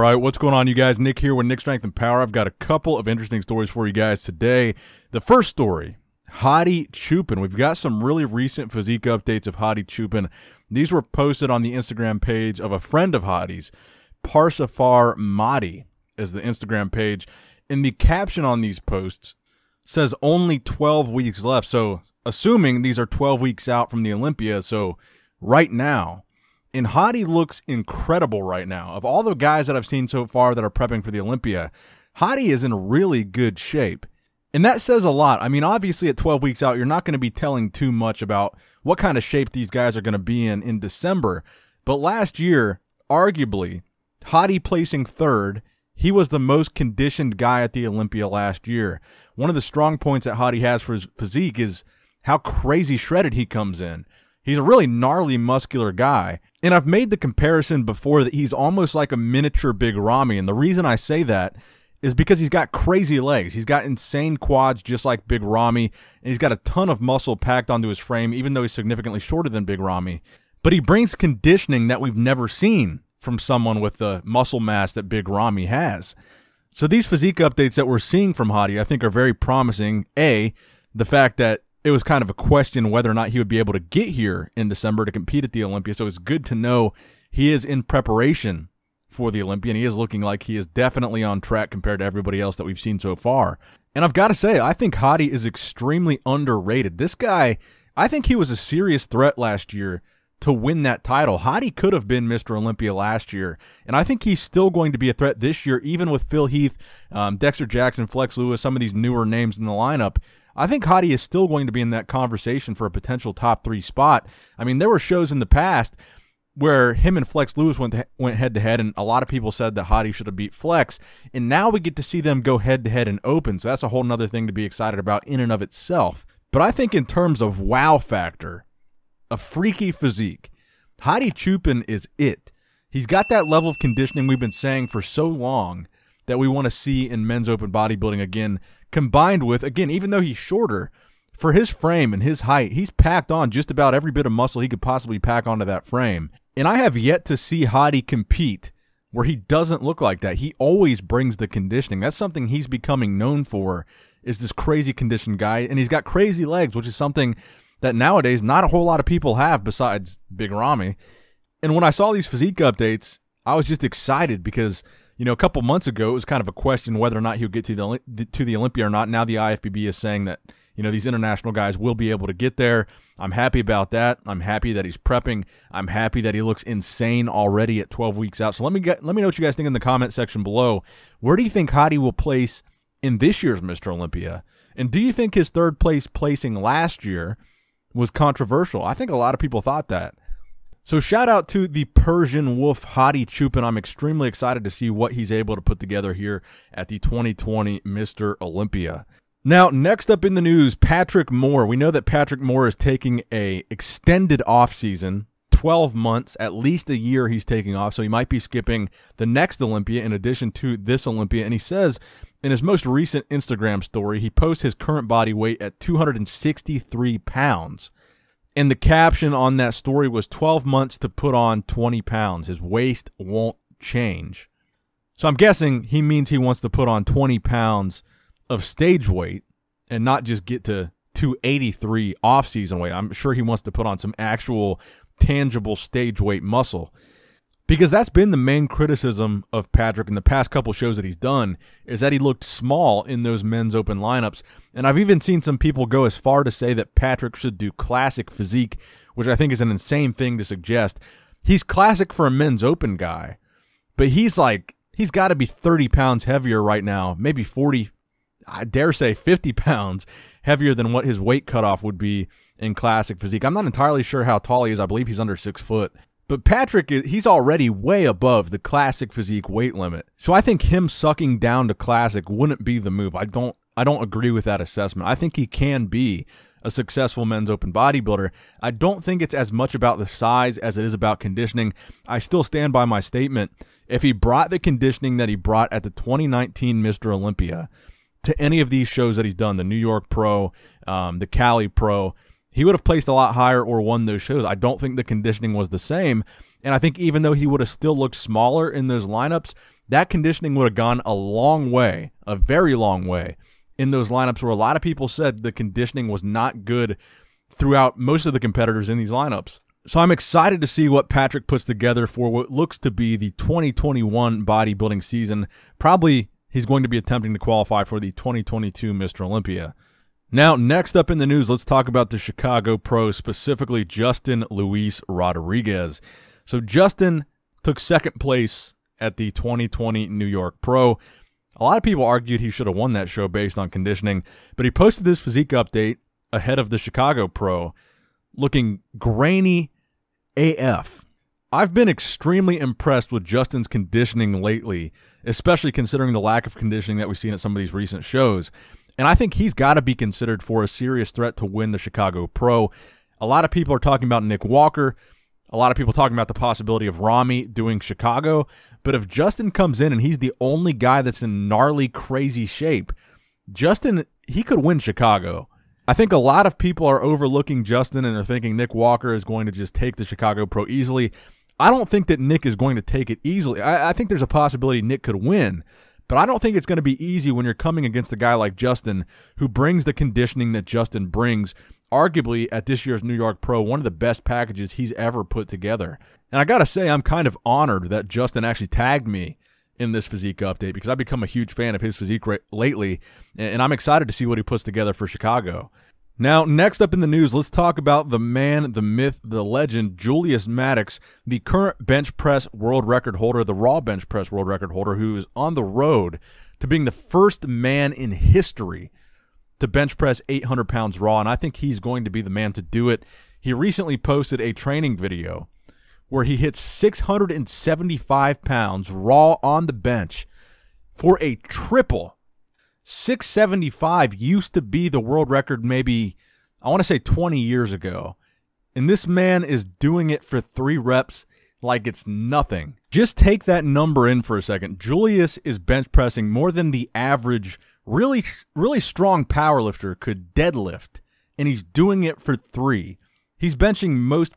right, what's going on, you guys? Nick here with Nick Strength and Power. I've got a couple of interesting stories for you guys today. The first story, Hadi Choopan. We've got some really recent physique updates of Hadi Choopan. These were posted on the Instagram page of a friend of Hadi's. Parsafar Mahdi is the Instagram page. And the caption on these posts says only 12 weeks left. So assuming these are 12 weeks out from the Olympia, so right now. And Hadi looks incredible right now. Of all the guys that I've seen so far that are prepping for the Olympia, Hadi is in really good shape. And that says a lot. I mean, obviously at 12 weeks out, you're not going to be telling too much about what kind of shape these guys are going to be in December. But last year, arguably, Hadi placing third, he was the most conditioned guy at the Olympia last year. One of the strong points that Hadi has for his physique is how crazy shredded he comes in. He's a really gnarly, muscular guy. And I've made the comparison before that he's almost like a miniature Big Ramy. And the reason I say that is because he's got crazy legs. He's got insane quads just like Big Ramy. And he's got a ton of muscle packed onto his frame, even though he's significantly shorter than Big Ramy. But he brings conditioning that we've never seen from someone with the muscle mass that Big Ramy has. So these physique updates that we're seeing from Hadi, I think, are very promising. A, the fact that it was kind of a question whether or not he would be able to get here in December to compete at the Olympia. So it's good to know he is in preparation for the Olympia, and he is looking like he is definitely on track compared to everybody else that we've seen so far. And I've got to say, I think Hadi is extremely underrated. This guy, I think he was a serious threat last year to win that title. Hadi could have been Mr. Olympia last year, and I think he's still going to be a threat this year, even with Phil Heath, Dexter Jackson, Flex Lewis, some of these newer names in the lineup. I think Hadi is still going to be in that conversation for a potential top 3 spot. I mean, there were shows in the past where him and Flex Lewis went head-to-head, and a lot of people said that Hadi should have beat Flex, and now we get to see them go head-to-head in open, so that's a whole nother thing to be excited about in and of itself. But I think in terms of wow factor, a freaky physique, Hadi Choopan is it. He's got that level of conditioning we've been saying for so long that we want to see in men's open bodybuilding again, combined with, again, even though he's shorter, for his frame and his height, he's packed on just about every bit of muscle he could possibly pack onto that frame. And I have yet to see Hadi compete where he doesn't look like that. He always brings the conditioning. That's something he's becoming known for, is this crazy conditioned guy. And he's got crazy legs, which is something that nowadays not a whole lot of people have besides Big Ramy. And when I saw these physique updates, I was just excited because, you know, a couple months ago, it was kind of a question whether or not he'll get to the Olympia or not. Now the IFBB is saying that, you know, these international guys will be able to get there. I'm happy about that. I'm happy that he's prepping. I'm happy that he looks insane already at 12 weeks out. So let me know what you guys think in the comment section below. Where do you think Hadi will place in this year's Mr. Olympia? And do you think his third place placing last year was controversial? I think a lot of people thought that. So shout out to the Persian Wolf, Hadi Choopan. I'm extremely excited to see what he's able to put together here at the 2020 Mr. Olympia. Now, next up in the news, Patrick Moore. We know that Patrick Moore is taking a extended offseason, 12 months, at least a year he's taking off, so he might be skipping the next Olympia in addition to this Olympia. And he says in his most recent Instagram story, he posts his current body weight at 263 pounds. And the caption on that story was 12 months to put on 20 pounds. His waist won't change. So I'm guessing he means he wants to put on 20 pounds of stage weight and not just get to 283 off-season weight. I'm sure he wants to put on some actual tangible stage weight muscle, because that's been the main criticism of Patrick in the past couple shows that he's done, is that he looked small in those men's open lineups. And I've even seen some people go as far to say that Patrick should do classic physique, which I think is an insane thing to suggest. He's classic for a men's open guy, but he's got to be 30 pounds heavier right now, maybe 40, I dare say 50 pounds heavier than what his weight cutoff would be in classic physique. I'm not entirely sure how tall he is. I believe he's under 6 foot. But Patrick, he's already way above the classic physique weight limit. So I think him sucking down to classic wouldn't be the move. I don't agree with that assessment. I think he can be a successful men's open bodybuilder. I don't think it's as much about the size as it is about conditioning. I still stand by my statement. If he brought the conditioning that he brought at the 2019 Mr. Olympia to any of these shows that he's done, the New York Pro, the Cali Pro, he would have placed a lot higher or won those shows. I don't think the conditioning was the same. And I think even though he would have still looked smaller in those lineups, that conditioning would have gone a long way, a very long way, in those lineups where a lot of people said the conditioning was not good throughout most of the competitors in these lineups. So I'm excited to see what Patrick puts together for what looks to be the 2021 bodybuilding season. Probably he's going to be attempting to qualify for the 2022 Mr. Olympia. Now, next up in the news, let's talk about the Chicago Pro, specifically Justin Luis Rodriguez. So Justin took second place at the 2020 New York Pro. A lot of people argued he should have won that show based on conditioning, but he posted this physique update ahead of the Chicago Pro, looking grainy AF. I've been extremely impressed with Justin's conditioning lately, especially considering the lack of conditioning that we've seen at some of these recent shows. And I think he's got to be considered for a serious threat to win the Chicago Pro. A lot of people are talking about Nick Walker. A lot of people talking about the possibility of Ramy doing Chicago. But if Justin comes in and he's the only guy that's in gnarly, crazy shape, Justin, he could win Chicago. I think a lot of people are overlooking Justin and they're thinking Nick Walker is going to just take the Chicago Pro easily. I don't think that Nick is going to take it easily. I think there's a possibility Nick could win, but I don't think it's going to be easy when you're coming against a guy like Justin who brings the conditioning that Justin brings. Arguably, at this year's New York Pro, one of the best packages he's ever put together. And I got to say, I'm kind of honored that Justin actually tagged me in this physique update because I've become a huge fan of his physique lately, and I'm excited to see what he puts together for Chicago. Now, next up in the news, let's talk about the man, the myth, the legend, Julius Maddox, the current bench press world record holder, the raw bench press world record holder, who is on the road to being the first man in history to bench press 800 pounds raw, and I think he's going to be the man to do it. He recently posted a training video where he hit 675 pounds raw on the bench for a triple. 675 used to be the world record maybe, I want to say 20 years ago. And this man is doing it for 3 reps like it's nothing. Just take that number in for a second. Julius is bench pressing more than the average really strong powerlifter could deadlift, and he's doing it for 3. He's benching most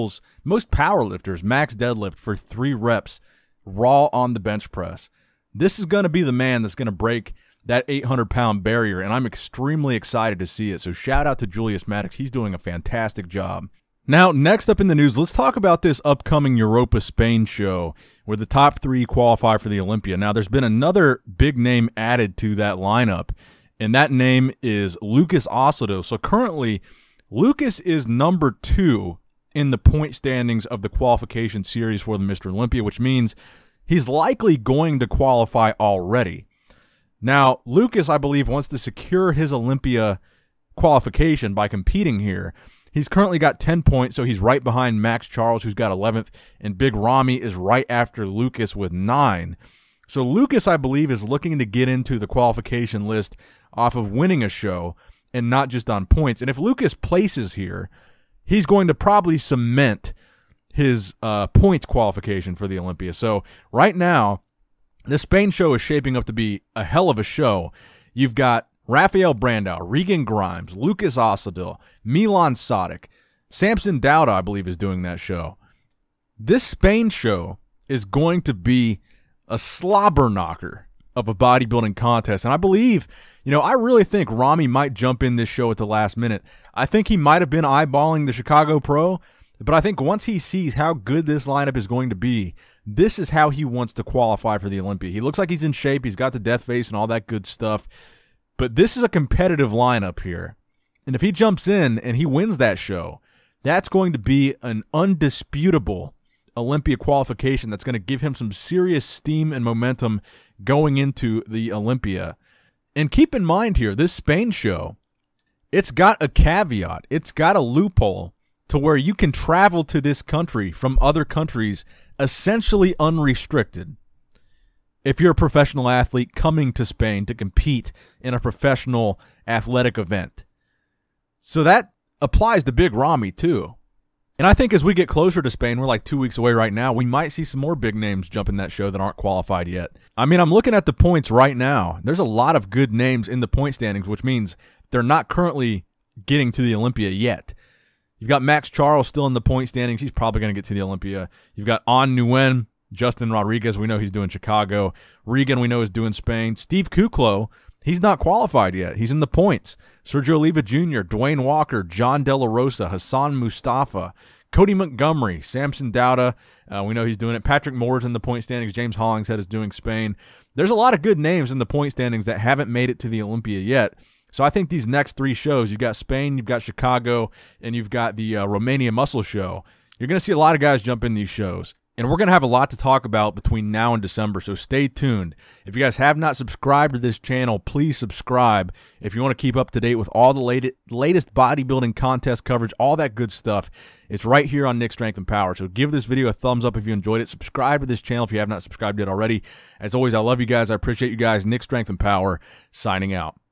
powerlifters' max deadlift for 3 reps raw on the bench press. This is going to be the man that's going to break that 800-pound barrier, and I'm extremely excited to see it. So shout out to Julius Maddox. He's doing a fantastic job. Now, next up in the news, let's talk about this upcoming Europa Spain show where the top 3 qualify for the Olympia. Now, there's been another big name added to that lineup, and that name is Lucas Osado. So currently, Lucas is number 2 in the point standings of the qualification series for the Mr. Olympia, which means he's likely going to qualify already. Now, Lucas, I believe, wants to secure his Olympia qualification by competing here. He's currently got 10 points, so he's right behind Max Charles, who's got 11th, and Big Ramy is right after Lucas with 9. So Lucas, I believe, is looking to get into the qualification list off of winning a show and not just on points. And if Lucas places here, he's going to probably cement his points qualification for the Olympia. So right now, the Spain show is shaping up to be a hell of a show. You've got Rafael Brandao, Regan Grimes, Lucas Osado, Milan Sadic, Samson Dauda, I believe, is doing that show. This Spain show is going to be a slobber knocker of a bodybuilding contest. And I believe, I really think Ramy might jump in this show at the last minute. I think he might have been eyeballing the Chicago Pro, but I think once he sees how good this lineup is going to be, this is how he wants to qualify for the Olympia. He looks like he's in shape. He's got the death face and all that good stuff. But this is a competitive lineup here. And if he jumps in and he wins that show, that's going to be an undisputable Olympia qualification that's going to give him some serious steam and momentum going into the Olympia. And keep in mind here, this Spain show, it's got a caveat. It's got a loophole to where you can travel to this country from other countries essentially unrestricted. If you're a professional athlete coming to Spain to compete in a professional athletic event. So that applies to Big Ramy too. And I think as we get closer to Spain, we're like 2 weeks away right now, we might see some more big names jump in that show that aren't qualified yet. I mean, I'm looking at the points right now. There's a lot of good names in the point standings, which means they're not currently getting to the Olympia yet. You've got Max Charles still in the point standings. He's probably going to get to the Olympia. You've got An Nguyen, Justin Rodriguez, we know he's doing Chicago. Regan, we know, is doing Spain. Steve Kuklo, he's not qualified yet. He's in the points. Sergio Oliva Jr., Dwayne Walker, John De La Rosa, Hassan Mustafa, Cody Montgomery, Samson Dauda, we know he's doing it. Patrick Moore's in the point standings. James Hollingshead is doing Spain. There's a lot of good names in the point standings that haven't made it to the Olympia yet. So I think these next 3 shows, you've got Spain, you've got Chicago, and you've got the Romania Muscle Show. You're going to see a lot of guys jump in these shows. And we're going to have a lot to talk about between now and December, so stay tuned. If you guys have not subscribed to this channel, please subscribe. If you want to keep up to date with all the latest bodybuilding contest coverage, all that good stuff, it's right here on Nick Strength and Power. So give this video a thumbs up if you enjoyed it. Subscribe to this channel if you have not subscribed yet already. As always, I love you guys. I appreciate you guys. Nick Strength and Power, signing out.